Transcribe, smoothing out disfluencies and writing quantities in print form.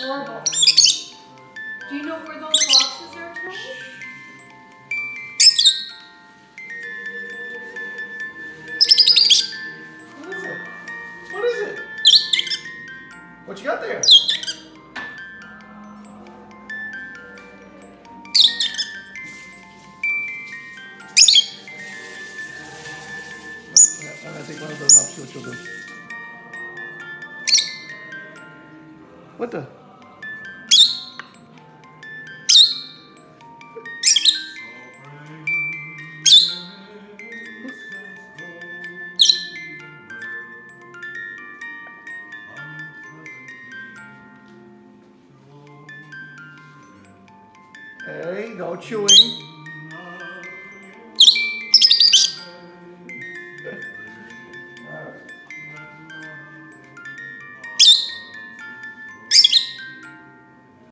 adorable. Do you know where those boxes are, Tony? What is it? What is it? What you got there? I'm gonna take one of those off, see what you'll do. What the? There you go, chewing.